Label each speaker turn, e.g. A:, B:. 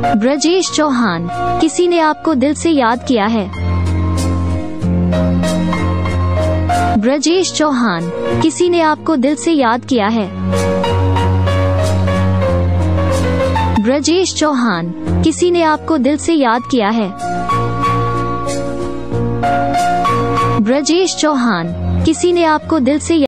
A: ब्रजेश चौहान, किसी ने आपको दिल से याद किया है। ब्रजेश चौहान, किसी ने आपको दिल से याद किया है। ब्रजेश चौहान, किसी ने आपको दिल से याद किया है। ब्रजेश चौहान, किसी ने आपको दिल से